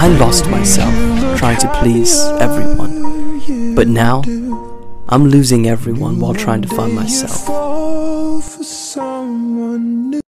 I lost myself trying to please everyone, but now I'm losing everyone while trying to find myself.